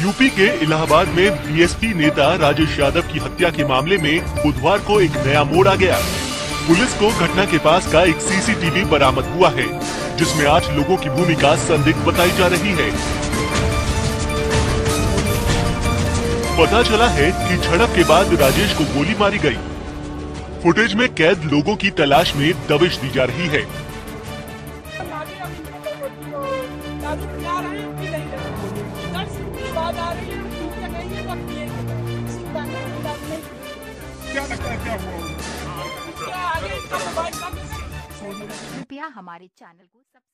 UP के इलाहाबाद में BSP नेता राजेश यादव की हत्या के मामले में बुधवार को एक नया मोड़ आ गया। पुलिस को घटना के पास का एक सीसीटीवी बरामद हुआ है, जिसमें 8 लोगों की भूमिका संदिग्ध बताई जा रही है। पता चला है कि झड़प के बाद राजेश को गोली मारी गई। फुटेज में कैद लोगों की तलाश में दबिश दी जा रही है। क्या लगता है क्या हुआ? कृपया हमारे चैनल को सब्सक्राइब